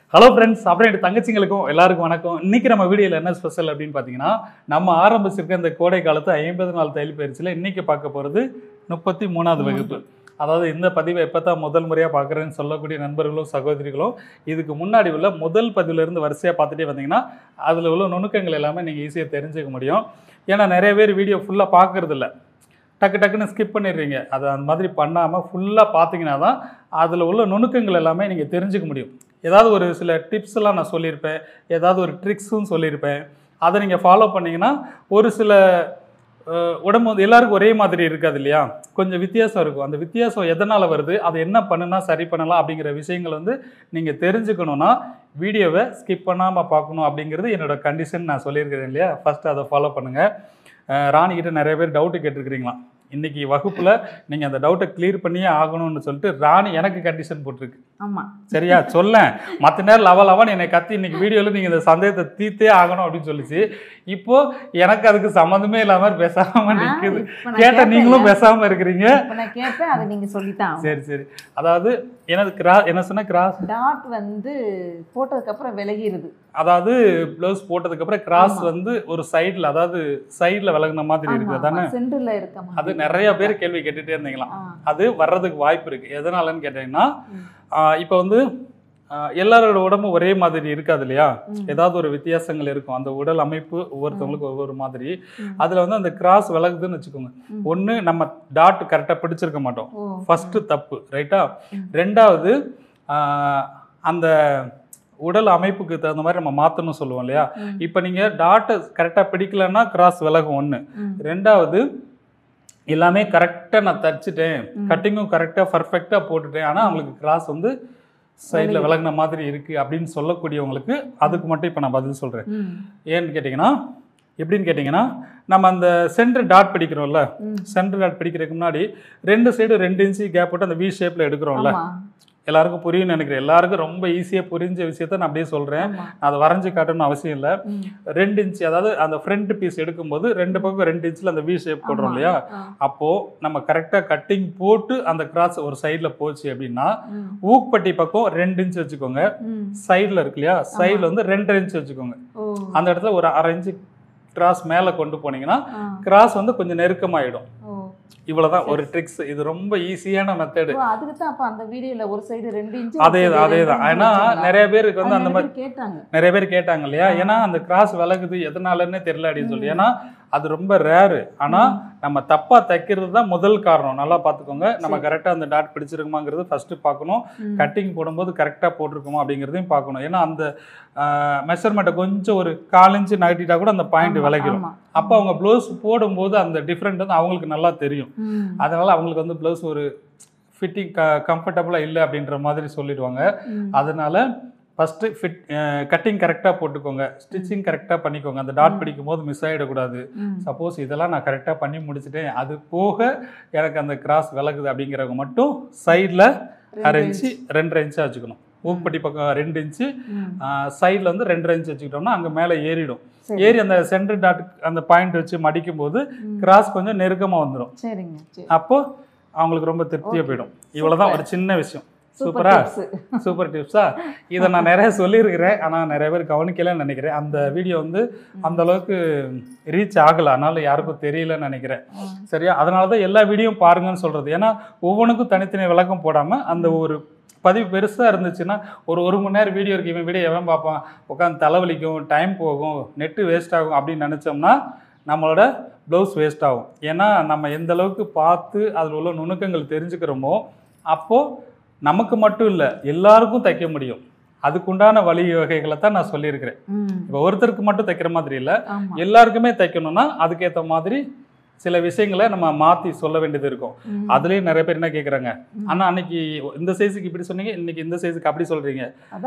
Hello friends, அப்புறம் என் தங்கச்சிங்களுக்கும் எல்லாருக்கும் வணக்கம். இன்னைக்கு நம்ம வீடியோவில் என்ன ஸ்பெஷல் அப்படின்னு பார்த்தீங்கன்னா, நம்ம ஆரம்பிச்சிருக்க இந்த கோடை காலத்து 50 நாள் தையல் பயிற்சியில் இன்னைக்கு பார்க்க போகிறது 33வது வகுப்பு. அதாவது இந்த பதிவை எப்போ தான் முதல் முறையாக பார்க்குறேன்னு சொல்லக்கூடிய நண்பர்களும் சகோதரிகளும் இதுக்கு முன்னாடி உள்ள முதல் பதிவிலிருந்து வரிசையாக பார்த்துட்டே வந்தீங்கன்னா அதில் உள்ள நுணுக்கங்கள் எல்லாமே நீங்கள் ஈஸியாக தெரிஞ்சுக்க முடியும். ஏன்னா நிறைய பேர் வீடியோ ஃபுல்லாக பார்க்குறதில்ல, டக்கு டக்குன்னு ஸ்கிப் பண்ணிடுறீங்க. அதை அந்த மாதிரி பண்ணாமல் ஃபுல்லாக பார்த்தீங்கன்னா தான் அதில் உள்ள நுணுக்கங்கள் எல்லாமே நீங்கள் தெரிஞ்சுக்க முடியும். ஏதாவது ஒரு சில டிப்ஸ்லாம் நான் சொல்லியிருப்பேன், ஏதாவது ஒரு ட்ரிக்ஸும் சொல்லியிருப்பேன். அதை நீங்கள் ஃபாலோ பண்ணிங்கன்னா ஒரு சில உடம்பு வந்து எல்லாருக்கும் ஒரே மாதிரி இருக்காது இல்லையா, கொஞ்சம் வித்தியாசம் இருக்கும். அந்த வித்தியாசம் எதனால் வருது, அதை என்ன பண்ணுனா சரி பண்ணலாம் அப்படிங்கிற விஷயங்கள் வந்து நீங்கள் தெரிஞ்சுக்கணுன்னா வீடியோவை ஸ்கிப் பண்ணாமல் பார்க்கணும் அப்படிங்கிறது என்னோடய கண்டிஷன். நான் சொல்லியிருக்கிறேன் இல்லையா, ஃபஸ்ட்டு அதை ஃபாலோ பண்ணுங்கள். ராணிக்கிட்ட நிறைய பேர் டவுட்டு கேட்டிருக்கிறீங்களாம். இன்றைக்கி வகுப்பில் நீங்கள் அந்த டவுட்டை கிளியர் பண்ணியே ஆகணும்னு சொல்லிட்டு ராணி எனக்கு கண்டிஷன் போட்டிருக்கு. ஆமாம், சரியா சொல்லேன். மற்ற நேரம் லவன் என்னை கத்தி இன்றைக்கி வீடியோவில் நீங்கள் இந்த சந்தேகத்தை தீர்த்தே ஆகணும் அப்படின்னு சொல்லிச்சு. இப்போது எனக்கு அதுக்கு சம்மந்தமே இல்லாமல் பேசாமல் நிற்குது. கேட்டால் நீங்களும் பேசாமல் இருக்கிறீங்க. நான் கேட்பேன், அதை நீங்கள் சொல்லித்தான். சரி சரி. அதாவது எனது என்ன சொன்ன கிராஸ் டாட் வந்து போட்டதுக்கப்புறம் விலகிடுது. அதாவது ப்ளவுஸ் போட்டதுக்கப்புறம் கிராஸ் வந்து ஒரு சைடில், அதாவது சைடில் விலகுன மாதிரி இருக்குது தானே, சென்டரில் இருக்க. அது நிறைய பேர் கேள்வி கேட்டுகிட்டே இருந்தீங்களாம். அது வர்றதுக்கு வாய்ப்பு இருக்குது. எதனாலன்னு கேட்டிங்கன்னா, இப்போ வந்து எல்லாரோட உடம்பு ஒரே மாதிரி இருக்காது இல்லையா, ஏதாவது ஒரு வித்தியாசங்கள் இருக்கும். அந்த உடல் அமைப்பு ஒவ்வொருத்தவங்களுக்கும் ஒவ்வொரு மாதிரி. அதில் வந்து அந்த கிராஸ் விலகுதுன்னு வச்சுக்கோங்க. ஒன்று நம்ம டாட் கரெக்டாக பிடிச்சிருக்க மாட்டோம், ஃபஸ்ட்டு தப்பு, ரைட்டா. ரெண்டாவது அந்த உடல் அமைப்புக்கு தகுந்த மாதிரி நம்ம மாற்றணும் சொல்லுவோம் இல்லையா. இப்போ நீங்கள் டாட்டை கரெக்டாக பிடிக்கலன்னா கிராஸ் விலகும் ஒன்று. ரெண்டாவது எல்லாமே கரெக்டாக நான் தச்சுட்டேன், கட்டிங்கும் கரெக்டாக பர்ஃபெக்டாக போட்டுட்டேன், ஆனால் அவங்களுக்கு கிராஸ் வந்து சைடில் விலகின மாதிரி இருக்குது அப்படின்னு சொல்லக்கூடியவங்களுக்கு அதுக்கு மட்டும் இப்போ நான் பதில் சொல்கிறேன். ஏன்னு கேட்டிங்கன்னா, எப்படின்னு கேட்டிங்கன்னா, நம்ம அந்த சென்டர் டாட் பிடிக்கிறோம்ல, சென்டர் டாட் பிடிக்கிறதுக்கு முன்னாடி 2 சைடு 2 இன்ச்சு கேப் போட்டு அந்த வி ஷேப்பில் எடுக்கிறோம்ல. எல்லாருக்கும் புரியும்னு நினைக்கிறேன். எல்லாருக்கும் ரொம்ப ஈஸியாக புரிஞ்ச விஷயத்த நான் அப்படியே சொல்கிறேன். அதை வரைஞ்சி காட்டணும்னு அவசியம் இல்லை. 2 இன்ச்சு, அதாவது அந்த ஃப்ரண்ட் பீஸ் எடுக்கும்போது 2 பக்கம் 2 இன்ச்சில் அந்த வி ஷேப் போடுறோம் இல்லையா. அப்போது நம்ம கரெக்டாக கட்டிங் போட்டு அந்த கிராஸ் ஒரு சைடில் போச்சு அப்படின்னா, ஊக்பட்டி பக்கம் 2 இன்ச்சு வச்சுக்கோங்க. சைடில் இருக்கு இல்லையா, சைடில் வந்து 2.5 இன்ச்சு வச்சுக்கோங்க. அந்த இடத்துல ஒரு 1/2 இன்ச்சு கிராஸ் மேலே கொண்டு போனீங்கன்னா கிராஸ் வந்து கொஞ்சம் நெருக்கமாயிடும். இவ்வளவுதான் ஒரு ட்ரிக்ஸ். இது ரொம்ப ஈஸியான மெத்தடு. அதுக்கு தான் அப்ப அந்த வீடியோல ஒரு சைடு 2 இன்ச் அதேதான். ஏன்னா நிறைய பேருக்கு வந்து அந்த மாதிரி நிறைய பேர் கேட்டாங்க இல்லையா, ஏன்னா அந்த கிராஸ் விலகுது எதனாலன்னு தெரியல அப்படின்னு சொல்லி. ஏன்னா அது ரொம்ப ரேரு. ஆனால் நம்ம தப்பாக தைக்கிறது தான் முதல் காரணம். நல்லா பார்த்துக்கோங்க. நம்ம கரெக்டாக அந்த டாட் பிடிச்சிருக்குமாங்கிறது ஃபஸ்ட்டு பார்க்கணும். கட்டிங் போடும்போது கரெக்டாக போட்டிருக்குமா அப்படிங்கிறதையும் பார்க்கணும். ஏன்னா அந்த மெஷர்மெண்ட்டை கொஞ்சம் ஒரு 1/4 இன்ச்சு நகட்டிட்டா கூட அந்த பாயிண்ட் விலகிடும். அப்போ அவங்க ப்ளவுஸ் போடும்போது அந்த டிஃப்ரெண்ட் வந்து அவங்களுக்கு நல்லா தெரியும். அதனால் அவங்களுக்கு வந்து ப்ளவுஸ் ஒரு ஃபிட்டிங் கம்ஃபர்டபுளாக இல்லை அப்படின்ற மாதிரி சொல்லிடுவாங்க. அதனால் ஃபஸ்ட்டு கட்டிங் கரெக்டாக போட்டுக்கோங்க, ஸ்டிச்சிங் கரெக்டாக பண்ணிக்கோங்க. அந்த டாட் பிடிக்கும் போது மிஸ் ஆகிடக்கூடாது. சப்போஸ் இதெல்லாம் நான் கரெக்டாக பண்ணி முடிச்சுட்டேன், அது போக எனக்கு அந்த கிராஸ் விலகுது அப்படிங்கிறவங்க மட்டும் சைடில் 1/2 இன்ச்சு 2.5 இன்ச்சாக வச்சுக்கணும். ஊப்பட்டி பக்கம் 2 இன்ச்சு, சைடில் வந்து 2.5 இன்ச்சு வச்சுக்கிட்டோம்னா அங்கே மேலே ஏறிடும். ஏறி அந்த சென்டர் டாட் அந்த பாயிண்ட் வச்சு மடிக்கும் போது கிராஸ் கொஞ்சம் நெருக்கமாக வந்துடும். அப்போது அவங்களுக்கு ரொம்ப திருப்தியாக போயிடும். இவ்வளோதான் ஒரு சின்ன விஷயம். சூப்பரா, சூப்பர் டிப்ஸா. இதை நான் நிறைய சொல்லியிருக்கிறேன், ஆனால் நிறைய பேர் கவனிக்கலன்னு நினைக்கிறேன். அந்த வீடியோ வந்து அந்த அளவுக்கு ரீச் ஆகலை, அதனால யாருக்கும் தெரியலன்னு நினைக்கிறேன். சரியா, அதனால தான் எல்லா வீடியோவும் பாருங்கன்னு சொல்கிறது. ஏன்னா ஒவ்வொன்றுக்கும் தனித்தனி விளக்கம் போடாமல் அந்த ஒரு பதிவு பெருசாக இருந்துச்சுன்னா ஒரு மணி நேரம் வீடியோ இருக்கு, இவன் வீடியோ எவன் பார்ப்பான், உட்காந்து தலைவலிக்கும், டைம் போகும், நெட்டு வேஸ்ட் ஆகும் அப்படின்னு நினச்சோம்னா நம்மளோட ப்ளவுஸ் வேஸ்ட் ஆகும். ஏன்னா நம்ம எந்த அளவுக்கு பார்த்து அதில் உள்ள நுணுக்கங்கள் தெரிஞ்சுக்கிறோமோ அப்போது நமக்கு மட்டும் இல்லை எல்லாருக்கும் தைக்க முடியும். அதுக்குண்டான வழி வகைகளை தான் நான் சொல்லியிருக்கிறேன். இப்போ ஒருத்தருக்கு மட்டும் தைக்கிற மாதிரி இல்லை, எல்லாருக்குமே தைக்கணும்னா அதுக்கேற்ற மாதிரி சில விஷயங்களை நம்ம மாற்றி சொல்ல வேண்டியது இருக்கும். அதுலேயும் நிறைய பேர் என்ன கேட்குறாங்க, ஆனால் அன்னைக்கு இந்த சைஸுக்கு இப்படி சொன்னீங்க, இன்னைக்கு இந்த சைஸுக்கு அப்படி சொல்கிறீங்க.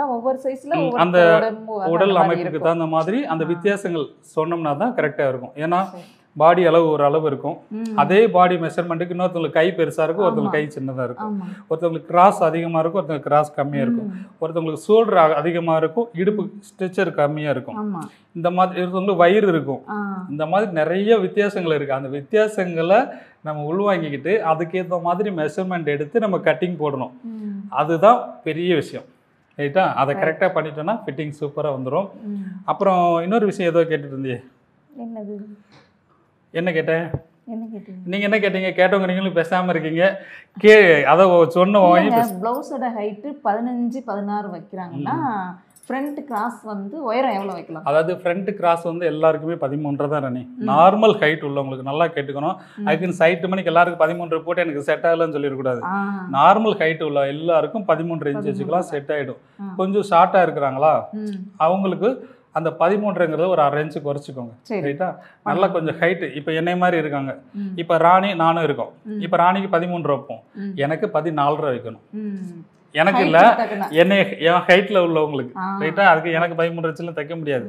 அந்த உடல் அமைப்புக்கு தகுந்த மாதிரி அந்த வித்தியாசங்கள் சொன்னோம்னா தான் கரெக்டாக இருக்கும். ஏன்னா பாடி அளவு ஒரு அளவு இருக்கும். அதே பாடி மெஷர்மெண்ட்டுக்கு இன்னொருத்தவங்களுக்கு கை பெருசாக இருக்கும், ஒருத்தவங்களுக்கு கை சின்னதாக இருக்கும். ஒருத்தவங்களுக்கு கிராஸ் அதிகமாக இருக்கும், ஒருத்தவங்களுக்கு கிராஸ் கம்மியாக இருக்கும். ஒருத்தவங்களுக்கு ஷோல்டர் அதிகமாக இருக்கும், இடுப்பு ஸ்ட்ரெச்சர் கம்மியாக இருக்கும். இந்த மாதிரி ஒருத்தவங்களுக்கு வயிறு இருக்கும். இந்த மாதிரி நிறைய வித்தியாசங்கள் இருக்குது. அந்த வித்தியாசங்களை நம்ம உள்வாங்கிக்கிட்டு அதுக்கேற்ற மாதிரி மெஷர்மெண்ட் எடுத்து நம்ம கட்டிங் போடணும். அதுதான் பெரிய விஷயம். ரைட்டா? அதை கரெக்டாக பண்ணிட்டோன்னா ஃபிட்டிங் சூப்பராக வந்துடும். அப்புறம் இன்னொரு விஷயம் ஏதோ கேட்டுட்டு இருந்தியே, என்னது? என்ன கேட்டேன்? என்ன கேட்டீங்க? நீங்கள் என்ன கேட்டீங்க? கேட்டவங்க நீங்களும் பேசாமல் இருக்கீங்க. அதை சொன்ன ப்ளவுஸோட ஹைட்டு 15-16 வைக்கிறாங்கன்னா ஃப்ரண்ட் கிராஸ் வந்து உயரம் எவ்வளோ வைக்கலாம்? அதாவது ஃப்ரண்ட் கிராஸ் வந்து எல்லாருக்குமே 13 தான் ராணி. நார்மல் ஹைட் உள்ளவங்களுக்கு நல்லா கேட்டுக்கணும். அதுக்குன்னு சைட்டு மணிக்கு எல்லாருக்கும் 13 போட்டு எனக்கு செட் ஆகலன்னு சொல்லிடக்கூடாது. நார்மல் ஹைட் உள்ள எல்லாருக்கும் 13 இன்ச் வச்சுக்கலாம், செட் ஆகிடும். கொஞ்சம் ஷார்ட்டாக இருக்கிறாங்களா அவங்களுக்கு அந்த 13ங்கிறத ஒரு 1/2 இன்ச்சு குறைச்சிக்கோங்க. ரைட்டா? நல்லா கொஞ்சம் ஹைட்டு. இப்போ என்னை மாதிரி இருக்காங்க. இப்போ ராணி நானும் இருக்கோம். இப்போ ராணிக்கு 13 வைப்போம், எனக்கு 14.5 வைக்கணும். எனக்கு இல்லை, என் ஹைட்டில் உள்ளவங்களுக்கு. ரைட்டா? அதுக்கு எனக்கு 13 இன்ச்சில் தைக்க முடியாது.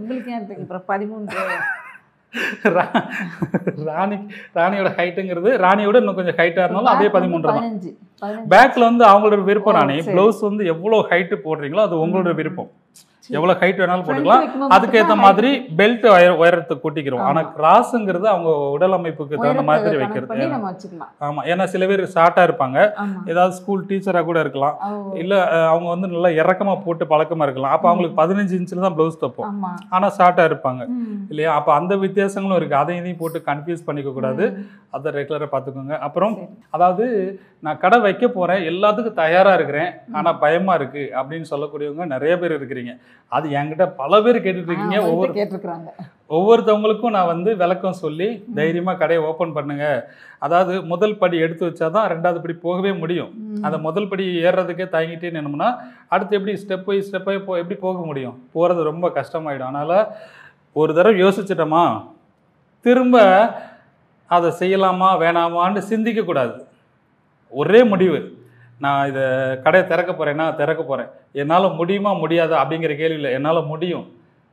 ராணியோட ஹைட்டுங்கிறது ராணியோட இன்னும் கொஞ்சம் ஹைட்டாக இருந்தாலும் அதே 13 தான். பேக்கில் வந்து அவங்களோட விருப்பம். ராணி ப்ளவுஸ் வந்து எவ்வளோ ஹைட்டு போடுறீங்களோ அது உங்களோட விருப்பம். எவ்வளோ ஹைட் வேணாலும் போட்டுக்கலாம். அதுக்கேற்ற மாதிரி பெல்ட் உயரத்தை கூட்டிக்கிறோம். ஆனால் கிராஸுங்கிறது அவங்க உடல் அமைப்புக்கு தகுந்த மாதிரி வைக்கிறது. ஆமாம், ஏன்னா சில பேர் ஷார்ட்டாக இருப்பாங்க, ஏதாவது ஸ்கூல் டீச்சராக கூட இருக்கலாம், இல்லை அவங்க வந்து நல்லா இறக்கமாக போட்டு பழக்கமாக இருக்கலாம். அப்போ அவங்களுக்கு 15 இன்ச்சில் தான் ப்ளவுஸ் தைப்போம், ஆனால் ஷார்ட்டாக இருப்பாங்க இல்லையா? அப்போ அந்த வித்தியாசங்களும் இருக்குது. அதையும் இதையும் போட்டு கன்ஃபியூஸ் பண்ணிக்க கூடாது. அதை ரெகுலராக பார்த்துக்கோங்க. அப்புறம் அதாவது நான் கடை வைக்க போகிறேன், எல்லாத்துக்கும் தயாராக இருக்கிறேன், ஆனால் பயமாக இருக்குது அப்படின்னு சொல்லக்கூடியவங்க நிறைய பேர் இருக்கிறீங்க. அது என்கிட்ட பல பேர் கேட்டுட்டு இருக்கீங்க. ஒவ்வொருத்தவங்களுக்கும் நான் வந்து விளக்கம் சொல்லி தைரியமாக கடையை ஓப்பன் பண்ணுங்க. அதாவது முதல் படி எடுத்து வச்சாதான் 2வது படி போகவே முடியும். அந்த முதல் படி ஏறுறதுக்கே தயங்கிட்டே நின்னோம்னா அடுத்து எப்படி ஸ்டெப் பை ஸ்டெப்பாக எப்படி போக முடியும்? போகிறது ரொம்ப கஷ்டமாயிடும். அதனால் ஒரு தடவை யோசிச்சிட்டோமா திரும்ப அதை செய்யலாமா வேணாமான்னு சிந்திக்கக்கூடாது. ஒரே முடிவு, நான் இதை கடையை திறக்க போகிறேன்னா திறக்க போகிறேன். என்னால் முடியுமா முடியாதா அப்படிங்கிற கேள்வி இல்லை, என்னால் முடியும்,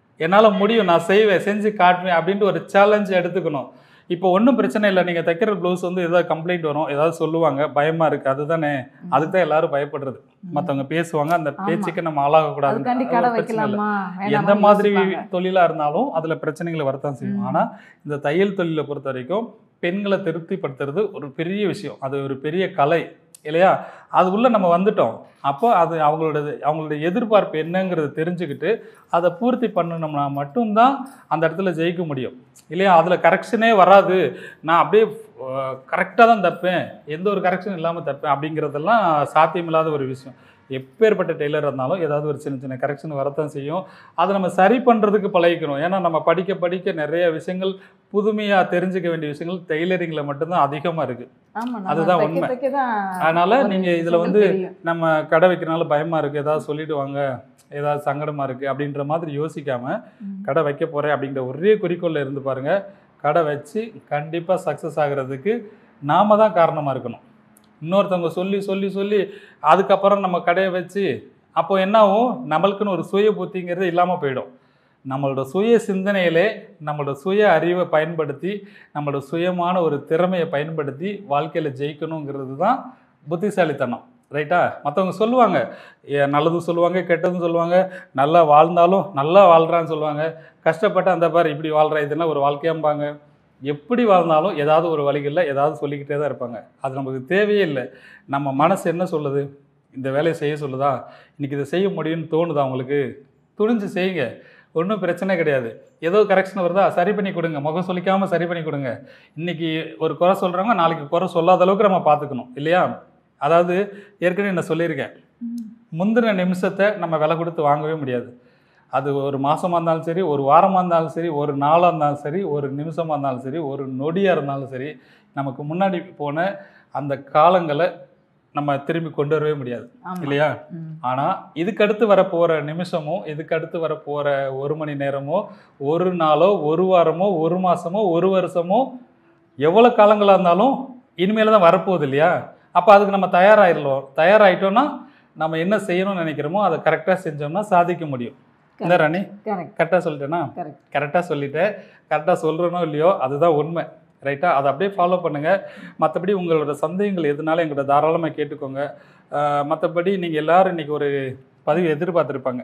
நான் செய்வேன், செஞ்சு காட்டுவேன் அப்படின்ட்டு ஒரு சேலஞ்சு எடுத்துக்கணும். இப்போ ஒன்றும் பிரச்சனை இல்லை. நீங்கள் தைக்கிற ப்ளவுஸ் வந்து ஏதாவது கம்ப்ளைண்ட் வரும், ஏதாவது சொல்லுவாங்க, பயமாக இருக்குது, அதுதானே. அதுக்கு தான் எல்லாரும் பயப்படுறது. மற்றவங்க பேசுவாங்க, அந்த பேச்சுக்கு நம்ம ஆளாகக்கூடாது. பிரச்சனை இல்லை. எந்த மாதிரி தொழிலாக இருந்தாலும் அதில் பிரச்சனைகளை வரத்தான் செய்யும். ஆனால் இந்த தையல் தொழிலை பொறுத்த வரைக்கும் பெண்களை திருப்திப்படுத்துறது ஒரு பெரிய விஷயம். அது ஒரு பெரிய கலை இல்லையா? அது உள்ள நம்ம வந்துட்டோம். அப்போ அது அவங்களோட எதிர்பார்ப்பு என்னங்கிறத தெரிஞ்சுக்கிட்டு அதை பூர்த்தி பண்ணணும்னா மட்டும்தான் அந்த இடத்துல ஜெயிக்க முடியும் இல்லையா? அதில் கரெக்ஷனே வராது, நான் அப்படியே கரெக்டாக தான் தைப்பேன், எந்த ஒரு கரெக்ஷன் இல்லாமல் தைப்பேன் அப்படிங்கிறதெல்லாம் சாத்தியமில்லாத ஒரு விஷயம். எப்பேற்பட்ட டெய்லர் இருந்தாலும் ஏதாவது ஒரு சின்ன சின்ன கரெக்ஷன் வரத்தான் செய்யும். அதை நம்ம சரி பண்ணுறதுக்கு பழகிக்கணும். ஏன்னா நம்ம படிக்க படிக்க நிறைய விஷயங்கள், புதுமையாக தெரிஞ்சுக்க வேண்டிய விஷயங்கள் டெய்லரிங்கில் மட்டும்தான் அதிகமாக இருக்குது. அதுதான் உண்மை. அதனால் நீங்கள் இதில் வந்து நம்ம கடை வைக்கிறனால பயமாக இருக்குது, ஏதாவது சொல்லிவிடுவாங்க, ஏதாவது சங்கடமாக இருக்குது அப்படின்ற மாதிரி யோசிக்காமல் கடை வைக்க போகிறேன் அப்படிங்கிற ஒரே குறிக்கோளில் இருந்து பாருங்கள். கடை வச்சு கண்டிப்பாக சக்ஸஸ் ஆகிறதுக்கு நாம் தான் காரணமாக இருக்கணும். இன்னொருத்தவங்க சொல்லி சொல்லி சொல்லி அதுக்கப்புறம் நம்ம கடையை வச்சு அப்போ என்னாகும், நம்மளுக்குன்னு ஒரு சுய புத்திங்கிறது இல்லாமல் போயிடும். நம்மளோட சுய சிந்தனையிலே நம்மளோட சுய அறிவை பயன்படுத்தி நம்மளோட சுயமான ஒரு திறமையை பயன்படுத்தி வாழ்க்கையில் ஜெயிக்கணுங்கிறது தான் புத்திசாலித்தனம். ரைட்டா? மற்றவங்க சொல்லுவாங்க, நல்லதும் சொல்லுவாங்க, கெட்டதும் சொல்லுவாங்க, நல்லா வாழ்ந்தாலும் நல்லா வாழ்கிறான்னு சொல்லுவாங்க, கஷ்டப்பட்டு அந்த பாரு இப்படி வாழ்கிற இதெல்லாம் ஒரு வாழ்க்கையாம்பாங்க. எப்படி வாழ்ந்தாலும் ஏதாவது ஒரு வழிகளில் ஏதாவது சொல்லிக்கிட்டே தான் இருப்பாங்க. அது நமக்கு தேவையே இல்லை. நம்ம மனசு என்ன சொல்லுது, இந்த வேலையை செய்ய சொல்லுதா, இன்றைக்கி இதை செய்ய முடியும்னு தோணுதா உங்களுக்கு, துணிஞ்சு செய்யுங்க, ஒன்றும் பிரச்சனை கிடையாது. ஏதோ கரெக்ஷன் வருதா சரி பண்ணி கொடுங்க, முகம் சொல்லிக்காமல் சரி பண்ணி கொடுங்க. இன்றைக்கி ஒரு குறை சொல்கிறவங்க நாளைக்கு குறை சொல்லாத அளவுக்கு நம்ம பார்த்துக்கணும் இல்லையா? அதாவது ஏற்கனவே நான் சொல்லியிருக்கேன், முந்தின நிமிஷத்தை நம்ம விலை கொடுத்து வாங்கவே முடியாது. அது ஒரு மாதமாக இருந்தாலும் சரி, ஒரு வாரமாக இருந்தாலும் சரி, ஒரு நாளாக இருந்தாலும் சரி, ஒரு நிமிஷமாக இருந்தாலும் சரி, ஒரு நொடியாக இருந்தாலும் சரி, நமக்கு முன்னாடி போன அந்த காலங்களை நம்ம திரும்பி கொண்டு வரவே முடியாது இல்லையா? ஆனால் இதுக்கடுத்து வரப்போகிற நிமிஷமோ, இதுக்கடுத்து வரப்போகிற ஒரு மணி நேரமோ, ஒரு நாளோ, ஒரு வாரமோ, ஒரு மாதமோ, ஒரு வருஷமோ, எவ்வளோ காலங்களாக இருந்தாலும் இனிமேல் தான் வரப்போகுது இல்லையா? அப்போ அதுக்கு நம்ம தயாராகிட்டோன்னா நம்ம என்ன செய்யணும்னு நினைக்கிறோமோ அதை கரெக்டாக செஞ்சோம்னா சாதிக்க முடியும். இந்த ராணி கரெக்டாக சொல்லிட்டேன்னா? கரெக்டாக சொல்லிட்டேன். கரெக்டாக சொல்கிறனோ இல்லையோ அதுதான் உண்மை. ரைட்டா? அதை அப்படியே ஃபாலோ பண்ணுங்கள். மற்றபடி உங்களோட சந்தேகங்கள் எதுனாலும் எங்கள்கிட்ட தாராளமாக கேட்டுக்கோங்க. மற்றபடி நீங்கள் எல்லோரும் இன்றைக்கி ஒரு பதிவு எதிர்பார்த்துருப்பாங்க.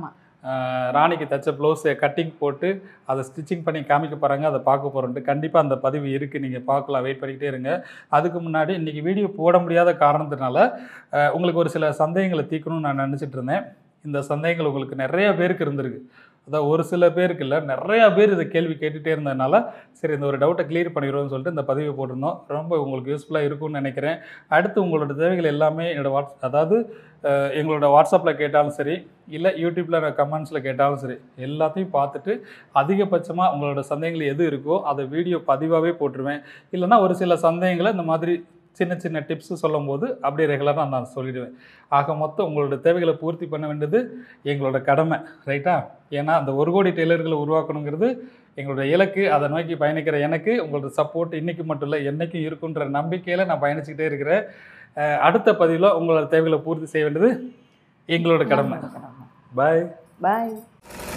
ராணிக்கு தைச்ச ப்ளவுஸை கட்டிங் போட்டு அதை ஸ்டிச்சிங் பண்ணி காமிக்க போகிறாங்க, அதை பார்க்க போகிறோன்ட்டு. கண்டிப்பாக அந்த பதிவு இருக்குது, நீங்கள் பார்க்கலாம், வெயிட் பண்ணிக்கிட்டே இருங்க. அதுக்கு முன்னாடி இன்றைக்கி வீடியோ போட முடியாத காரணத்தினால உங்களுக்கு ஒரு சில சந்தேகங்களை தீர்க்கணும்னு நான் நினச்சிட்டு இருந்தேன். இந்த சந்தேகங்கள் உங்களுக்கு நிறைய பேருக்கு இருந்திருக்கு. அதான் ஒரு சில பேருக்கு இல்லை, நிறையா பேர் இதை கேள்வி கேட்டுகிட்டே இருந்ததுனால சரி இந்த ஒரு டவுட்டை கிளியர் பண்ணிடுவோம்னு சொல்லிட்டு இந்த பதிவை போட்டிருந்தோம். ரொம்ப உங்களுக்கு யூஸ்ஃபுல்லாக இருக்கும்னு நினைக்கிறேன். அடுத்து உங்களோட தேவைகள் எல்லாமே அதாவது எங்களோட வாட்ஸ்அப்பில் கேட்டாலும் சரி, இல்லை யூடியூப்பில் கமெண்ட்ஸில் கேட்டாலும் சரி, எல்லாத்தையும் பார்த்துட்டு அதிகபட்சமாக உங்களோட சந்தேகங்கள் எது இருக்கோ அதை வீடியோ பதிவாகவே போட்டுருவேன். இல்லைனா ஒரு சில சந்தேகங்களை இந்த மாதிரி சின்ன சின்ன டிப்ஸு சொல்லும் போது அப்படியே ரெகுலராக நான் சொல்லிவிடுவேன். ஆக மொத்தம் உங்களோட தேவைகளை பூர்த்தி பண்ண வேண்டியது எங்களோட கடமை, ரைட்டா? ஏன்னா அந்த 1 கோடி டெய்லர்களை உருவாக்கணுங்கிறது எங்களோட இலக்கு. அதை நோக்கி பயணிக்கிற எனக்கு உங்களோட சப்போர்ட் இன்றைக்கி மட்டும் இல்லை என்றைக்கும் இருக்குன்ற நம்பிக்கையில் நான் பயணிச்சுக்கிட்டே இருக்கிறேன். அடுத்த பதிவில் உங்களோட தேவைகளை பூர்த்தி செய்ய வேண்டியது எங்களோட கடமை. பாய்.